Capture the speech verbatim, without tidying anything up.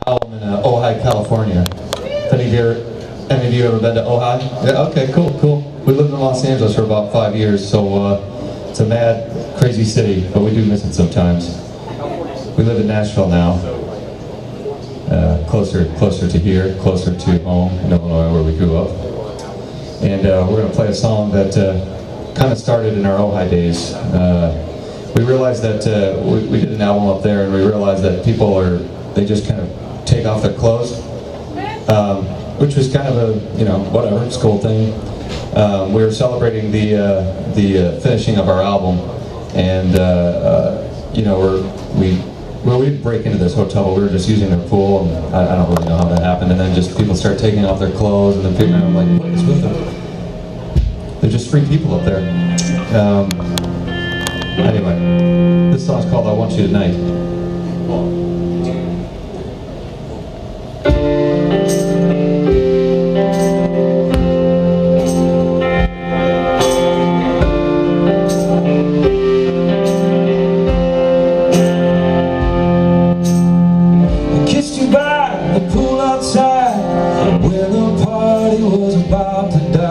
album in uh, Ojai, California. If any of you, any of you ever been to Ojai? Yeah. Okay. Cool. Cool. We lived in Los Angeles for about five years, so uh, it's a mad, crazy city, but we do miss it sometimes. We live in Nashville now, uh, closer, closer to here, closer to home in Illinois, where we grew up. And uh, we're going to play a song that uh, kind of started in our Ojai days. Uh, we realized that uh, we, we did an album up there, and we realized that people are, they just kind of take off their clothes, um, which was kind of a, you know, whatever, it's a cool thing. Um, we were celebrating the uh, the uh, finishing of our album, and uh, uh, you know, we're, we well, we didn't break into this hotel, but we were just using their pool, and I, I don't really know how that happened. And then just people start taking off their clothes, and then people are like, "What is with them? They're just free people up there." Um, anyway, this song's called "I Want You Tonight." Where the party was about to die.